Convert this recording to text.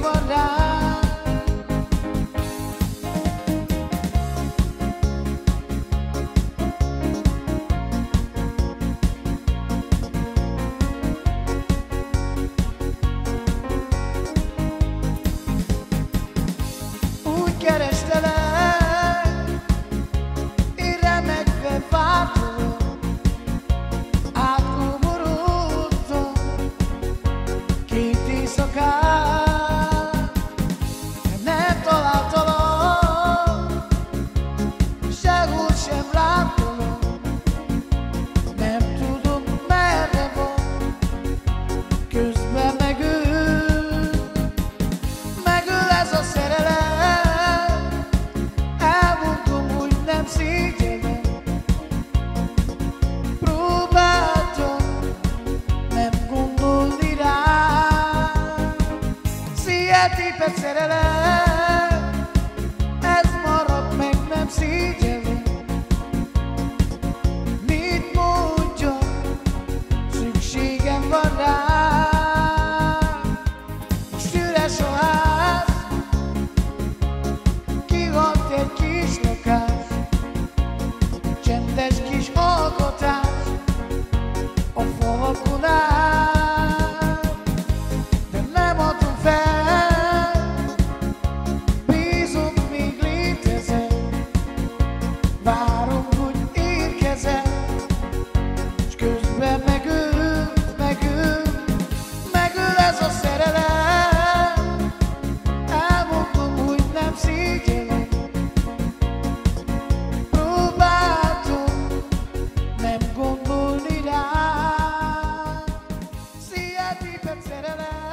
van rám. Úgy kerestelek, én remegve vártalak, átkomorodtam két éjszakát, de nem találtalak, sehol sem láttalak, nem tudom merre van, közben megöl ez a szerelem, elmondom, hogy nem szégyellem, próbáltam nem gondolni rá. Széjjel tépet szerelem, ez maradt meg, nem szégyellem. Mit mondjam, szükségem van rá. Most üres a ház, kihalt egy kis lakás, csendes kis alkotás a falakon áll, de nem adom fel, bízom, még létezel, várom, hogy érkezel, s közben megöl ez a szerelem, elmondom, hogy nem szégyellem, próbáltam nem gondolni rá. Széjjel tépet szerelem.